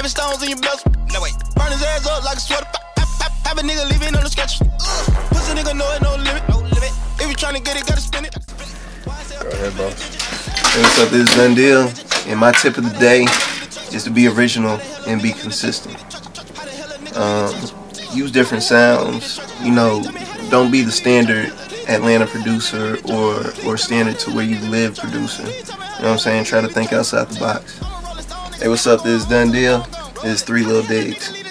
Heavy stones in your belt. No way. Burn his ass up like a sweater. Have a nigga leaving on the sketch. Pussy nigga know it, no limit. No limit. If you tryna get it, gotta spin it. Go ahead, boss. Hey, what's up? This is Done Deal. And my tip of the day is to be original and be consistent. Use different sounds. You know, don't be the standard Atlanta producer or standard to where you live producer. You know what I'm saying? Try to think outside the box. Hey, what's up? This is Done Deal. This is 3 Little Digs.